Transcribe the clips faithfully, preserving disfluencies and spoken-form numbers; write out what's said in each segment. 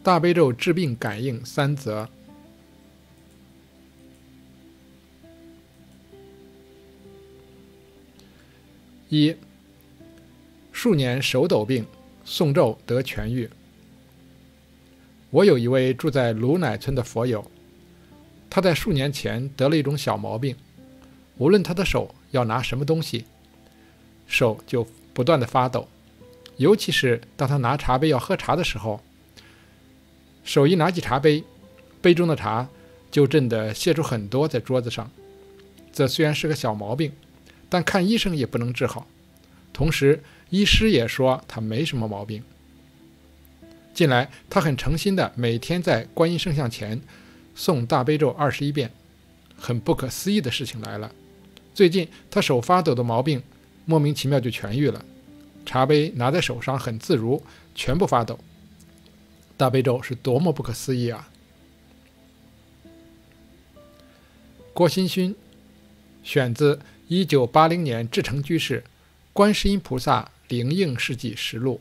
大悲咒治病感应三则。一、数年手抖病，诵咒得痊愈。我有一位住在卢乃村的佛友，他在数年前得了一种小毛病，无论他的手要拿什么东西，手就不断的发抖，尤其是当他拿茶杯要喝茶的时候，手一拿起茶杯，杯中的茶就震得泻出很多在桌子上。这虽然是个小毛病，但看医生也不能治好，同时医师也说他没什么毛病。近来他很诚心的每天在观音圣像前诵大悲咒二十一遍。很不可思议的事情来了，最近他手发抖的毛病莫名其妙就痊愈了，茶杯拿在手上很自如，全部发抖。大悲咒是多么不可思议啊！郭新勋，选自一九八零年至诚居士《观世音菩萨灵应事迹实录》。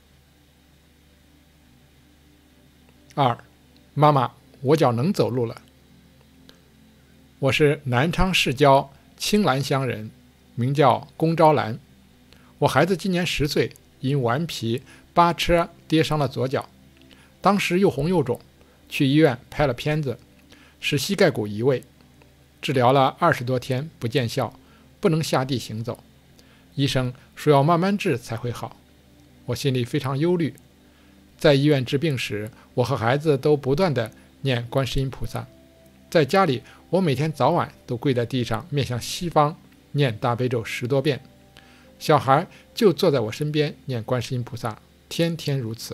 二，妈妈，我脚能走路了。我是南昌市郊青兰乡人，名叫龚昭兰。我孩子今年十岁，因顽皮扒车跌伤了左脚，当时又红又肿，去医院拍了片子，是膝盖骨移位，治疗了二十多天不见效，不能下地行走。医生说要慢慢治才会好，我心里非常忧虑。在医院治病时，我和孩子都不断地念观世音菩萨。在家里，我每天早晚都跪在地上，面向西方念大悲咒十多遍。小孩就坐在我身边念观世音菩萨，天天如此。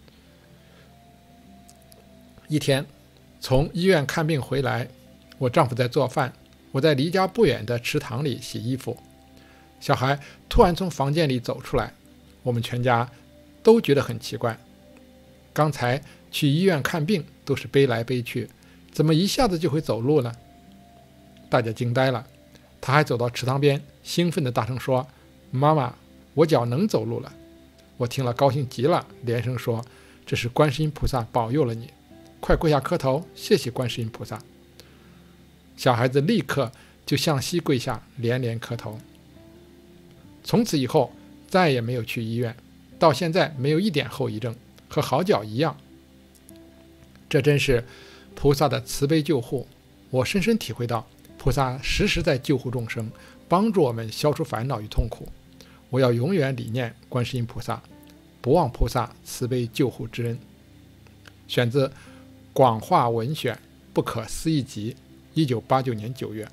一天，从医院看病回来，我丈夫在做饭，我在离家不远的池塘里洗衣服。小孩突然从房间里走出来，我们全家都觉得很奇怪。刚才去医院看病都是背来背去，怎么一下子就会走路了？大家惊呆了。他还走到池塘边，兴奋地大声说：“妈妈，我脚能走路了。”我听了高兴极了，连声说：“这是观世音菩萨保佑了你，快跪下磕头，谢谢观世音菩萨。”小孩子立刻就向西跪下，连连磕头。从此以后再也没有去医院，到现在没有一点后遗症，和好脚一样。这真是菩萨的慈悲救护，我深深体会到菩萨时时在救护众生，帮助我们消除烦恼与痛苦。我要永远理念观世音菩萨，不忘菩萨慈悲救护之恩。选自《广化文选·不可思议集》，一九八九年九月。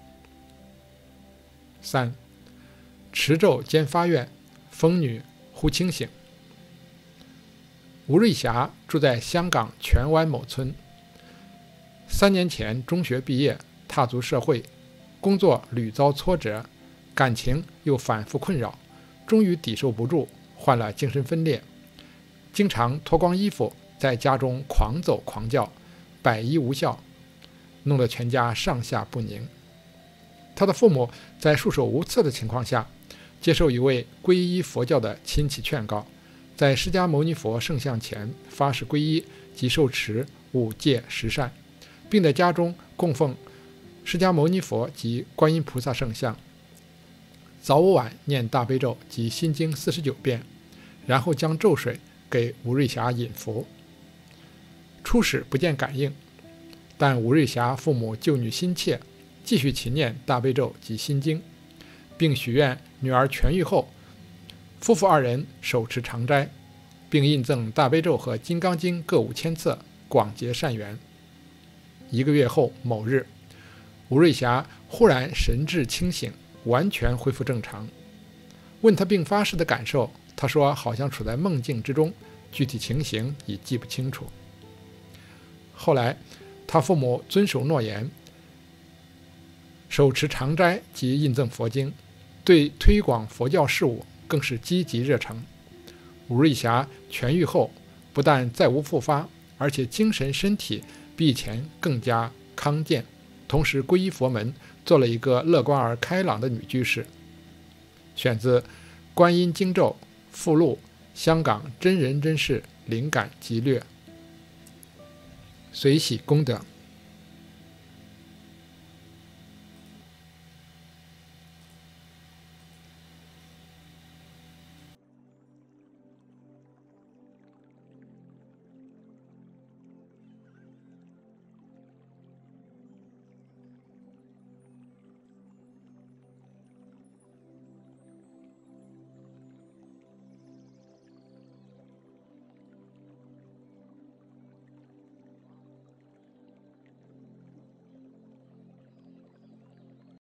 三，持咒兼发愿，疯女忽清醒。吴瑞霞住在香港荃湾某村，三年前中学毕业，踏足社会，工作屡遭挫折，感情又反复困扰，终于抵受不住，患了精神分裂，经常脱光衣服在家中狂走狂叫，百医无效，弄得全家上下不宁。他的父母在束手无策的情况下，接受一位皈依佛教的亲戚劝告，在释迦牟尼佛圣像前发誓皈依及受持五戒十善，并在家中供奉释迦牟尼佛及观音菩萨圣像，早午晚念大悲咒及心经四十九遍，然后将咒水给吴瑞霞饮服。初始不见感应，但吴瑞霞父母救女心切，继续勤念大悲咒及心经，并许愿女儿痊愈后，夫妇二人手持长斋，并印赠大悲咒和金刚经各五千册，广结善缘。一个月后某日，吴瑞霞忽然神志清醒，完全恢复正常。问她病发时的感受，她说好像处在梦境之中，具体情形已记不清楚。后来她父母遵守诺言，手持长斋及印赠佛经，对推广佛教事务更是积极热诚。吴瑞霞痊愈后，不但再无复发，而且精神身体比以前更加康健，同时皈依佛门，做了一个乐观而开朗的女居士。选自《观音经咒附录》，香港真人真事灵感集略。 随喜功德。